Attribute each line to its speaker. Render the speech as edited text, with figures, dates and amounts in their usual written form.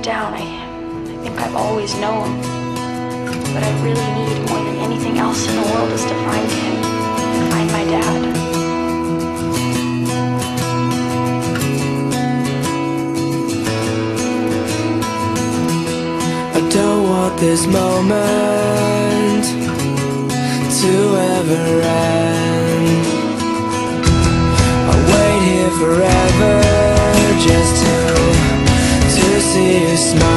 Speaker 1: down, I think I've always known. What I really need more than anything else in the world is to find him, find my dad.
Speaker 2: I don't want this moment to ever end. I'll wait here forever just to see you smile.